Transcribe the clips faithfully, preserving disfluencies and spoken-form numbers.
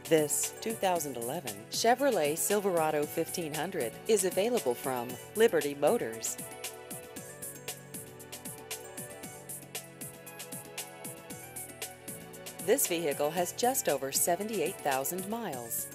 This two thousand eleven Chevrolet Silverado fifteen hundred is available from Liberty Motors. This vehicle has just over seventy-eight thousand miles.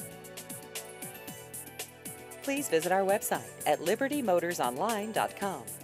Please visit our website at liberty motors online dot com.